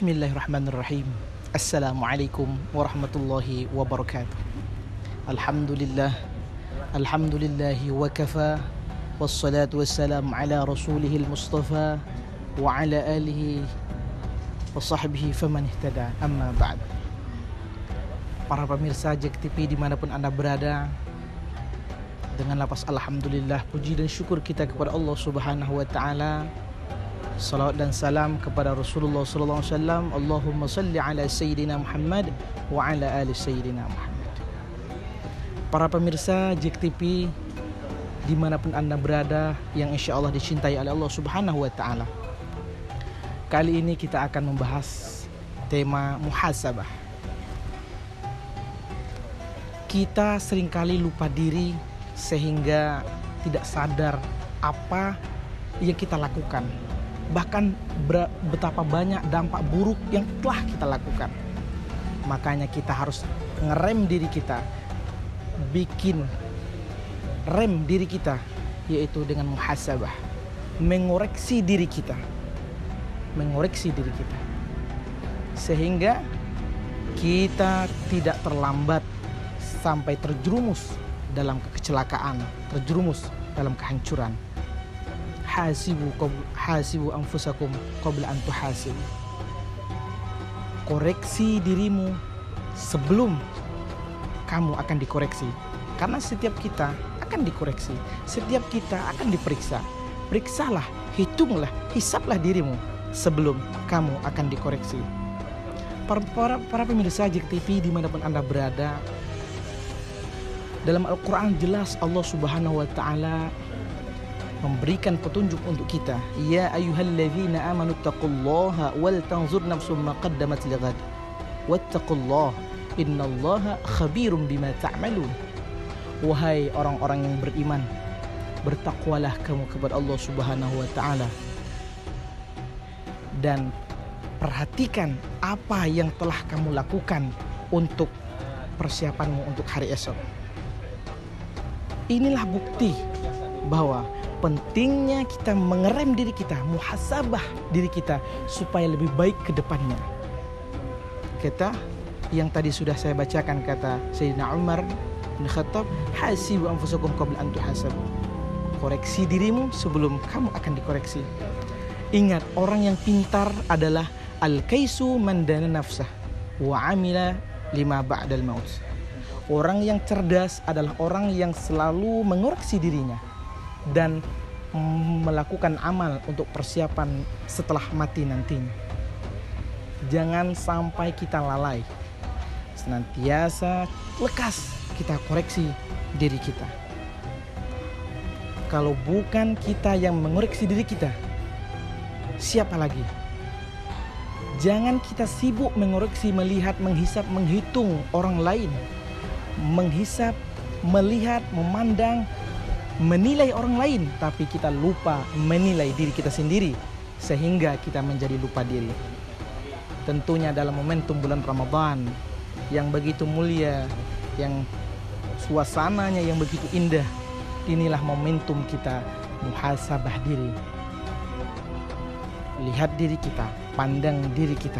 Bismillahirrahmanirrahim. Assalamualaikum warahmatullahi wabarakatuh. Alhamdulillah. Alhamdulillahi wa kafa. Wassalatu wassalamu ala rasulihil mustafa wa ala alihi wa sahbihi faman ihtada. Amma ba'd. Para pemirsa JEK TV dimanapun Anda berada, dengan lapas alhamdulillah, puji dan syukur kita kepada Allah Subhanahu wa taala. Salawat dan salam kepada Rasulullah sallallahu alaihi wasallam. Allahumma salli ala sayyidina Muhammad wa ala ali sayyidina Muhammad. Para pemirsa JEK TV dimanapun Anda berada, yang insya Allah dicintai oleh Allah Subhanahu wa taala, kali ini kita akan membahas tema muhasabah. Kita seringkali lupa diri sehingga tidak sadar apa yang kita lakukan, bahkan betapa banyak dampak buruk yang telah kita lakukan. Makanya kita harus ngerem diri kita, bikin rem diri kita, yaitu dengan muhasabah, mengoreksi diri kita, sehingga kita tidak terlambat sampai terjerumus dalam kecelakaan, terjerumus dalam kehancuran. Hasibu anfusakum qabla an tuhasibu. Koreksi dirimu sebelum kamu akan dikoreksi. Karena setiap kita akan dikoreksi, setiap kita akan diperiksa. Periksalah, hitunglah, hisaplah dirimu sebelum kamu akan dikoreksi. Para pemirsa JEK TV dimanapun Anda berada, dalam Al-Quran jelas Allah Subhanahu wa taala memberikan petunjuk untuk kita. Ya ayyuhalladzina amanu taqullaha wal tanzur nafsum ma qaddamat lighad wattaqullaha innallaha khabirum bima ta'malun. Wahai orang-orang yang beriman, bertakwalah kamu kepada Allah Subhanahu wa taala dan perhatikan apa yang telah kamu lakukan untuk persiapanmu untuk hari esok. Inilah bukti bahwa pentingnya kita mengerem diri kita, muhasabah diri kita supaya lebih baik ke depannya. Kata yang tadi sudah saya bacakan, kata Sayyidina Umar bin Khattab, hasibu anfusakum qabla an tuhasabu. Koreksi dirimu sebelum kamu akan dikoreksi. Ingat, orang yang pintar adalah al-kaisu man dana nafsah wa amila lima ba'dal maut. Orang yang cerdas adalah orang yang selalu mengoreksi dirinya dan melakukan amal untuk persiapan setelah mati nantinya. Jangan sampai kita lalai. Senantiasa lekas kita koreksi diri kita. Kalau bukan kita yang mengoreksi diri kita, siapa lagi? Jangan kita sibuk mengoreksi, melihat, menghisap, menghitung orang lain. Menghisap, melihat, memandang, menilai orang lain, tapi kita lupa menilai diri kita sendiri, sehingga kita menjadi lupa diri. Tentunya dalam momentum bulan Ramadan yang begitu mulia, yang suasananya yang begitu indah, inilah momentum kita muhasabah diri. Lihat diri kita, pandang diri kita.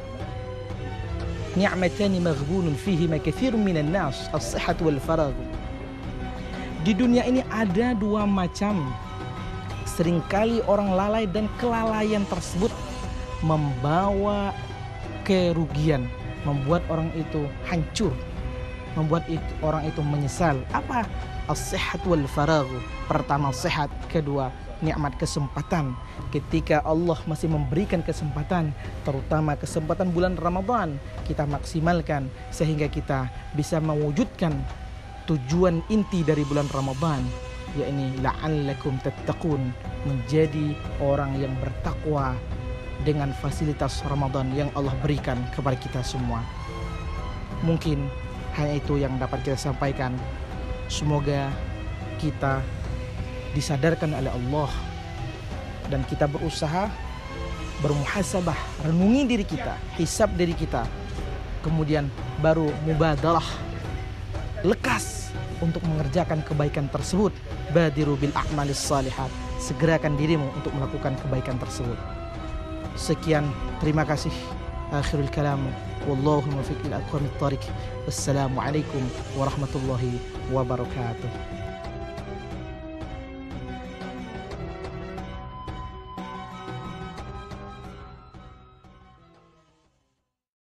Ni'matani maghbunun fihima katsirun minan nas, as-sihhat wal faragh. Di dunia ini ada dua macam. Seringkali orang lalai dan kelalaian tersebut membawa kerugian, membuat orang itu hancur, membuat orang itu menyesal. Apa? As-sihhat wal faragh. Pertama sehat, kedua nikmat kesempatan. Ketika Allah masih memberikan kesempatan, terutama kesempatan bulan Ramadan, kita maksimalkan sehingga kita bisa mewujudkan tujuan inti dari bulan Ramadan, yakni la'allakum tattaqun, menjadi orang yang bertakwa dengan fasilitas Ramadan yang Allah berikan kepada kita semua. Mungkin hanya itu yang dapat kita sampaikan. Semoga kita disadarkan oleh Allah dan kita berusaha bermuhasabah, renungi diri kita, hisab diri kita, kemudian baru mubadalah, lekas untuk mengerjakan kebaikan tersebut. Badiru bil a'malis salihat, segerakan dirimu untuk melakukan kebaikan tersebut. Sekian, terima kasih. Akhirul kalam, wallahu muwaffiq ila aqwamit thariq. Wassalamualaikum warahmatullahi wabarakatuh.